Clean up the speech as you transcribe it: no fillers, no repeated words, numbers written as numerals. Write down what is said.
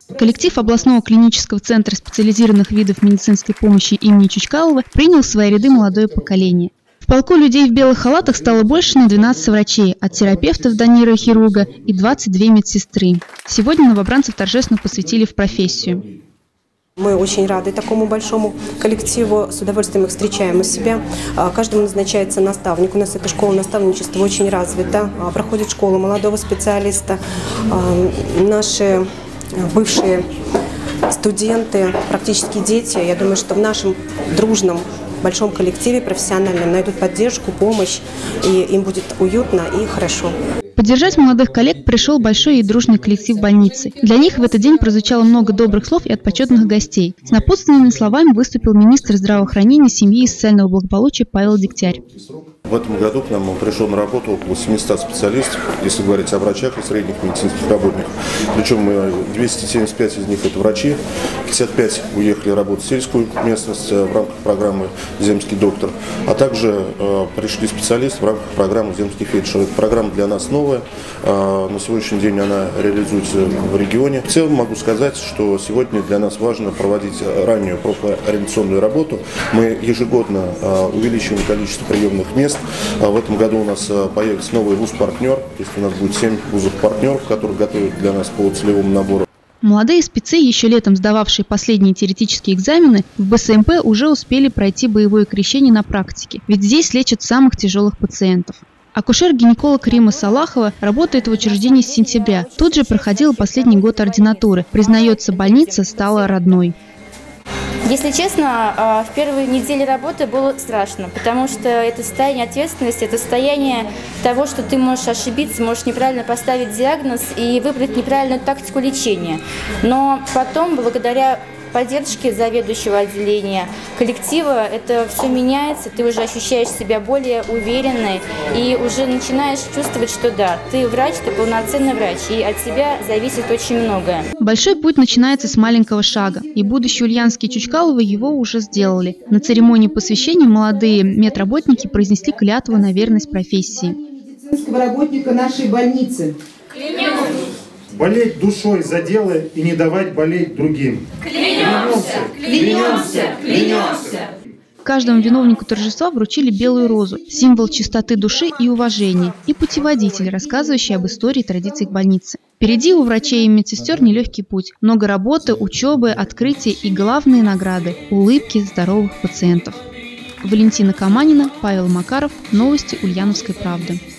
Коллектив областного клинического центра специализированных видов медицинской помощи имени Чучкалова принял в свои ряды молодое поколение. В полку людей в белых халатах стало больше на 12 врачей, от терапевтов до нейрохирурга и 22 медсестры. Сегодня новобранцев торжественно посвятили в профессию. Мы очень рады такому большому коллективу, с удовольствием их встречаем у себя. Каждому назначается наставник. У нас эта школа наставничества очень развита. Проходит школу молодого специалиста. Наши бывшие студенты, практически дети, я думаю, что в нашем дружном большом коллективе профессиональном найдут поддержку, помощь, и им будет уютно и хорошо. Поддержать молодых коллег пришел большой и дружный коллектив больницы. Для них в этот день прозвучало много добрых слов и от почетных гостей. С напутственными словами выступил министр здравоохранения, семьи и социального благополучия Павел Дегтярь. В этом году к нам пришел на работу около 700 специалистов, если говорить о врачах и средних медицинских работниках. Причем 275 из них это врачи, 55 уехали работать в сельскую местность в рамках программы «Земский доктор», а также пришли специалисты в рамках программы «Земский фельдшер». Эта программа для нас новая, на сегодняшний день она реализуется в регионе. В целом могу сказать, что сегодня для нас важно проводить раннюю профориентационную работу. Мы ежегодно увеличиваем количество приемных мест. В этом году у нас появится новый вуз-партнер, то есть у нас будет 7 вузов-партнеров, которые готовят для нас по целевому набору. Молодые спецы, еще летом сдававшие последние теоретические экзамены, в БСМП уже успели пройти боевое крещение на практике, ведь здесь лечат самых тяжелых пациентов. Акушер-гинеколог Рима Салахова работает в учреждении с сентября. Тут же проходила последний год ординатуры. Признается, больница стала родной. Если честно, в первые недели работы было страшно, потому что это состояние ответственности, это состояние того, что ты можешь ошибиться, можешь неправильно поставить диагноз и выбрать неправильную тактику лечения. Но потом, благодаря поддержке заведующего отделения, коллектива, это все меняется, ты уже ощущаешь себя более уверенной и уже начинаешь чувствовать, что да, ты врач, ты полноценный врач, и от тебя зависит очень многое. Большой путь начинается с маленького шага, и будущие ульяновские Чучкаловы его уже сделали. На церемонии посвящения молодые медработники произнесли клятву на верность профессии. Медицинского работника нашей больницы. Болеть душой за дело и не давать болеть другим. Клянемся! Клянемся! Клянемся! Каждому виновнику торжества вручили белую розу, символ чистоты души и уважения, и путеводитель, рассказывающий об истории и традициях больницы. Впереди у врачей и медсестер нелегкий путь. Много работы, учебы, открытий и главные награды – улыбки здоровых пациентов. Валентина Каманина, Павел Макаров. Новости Ульяновской правды.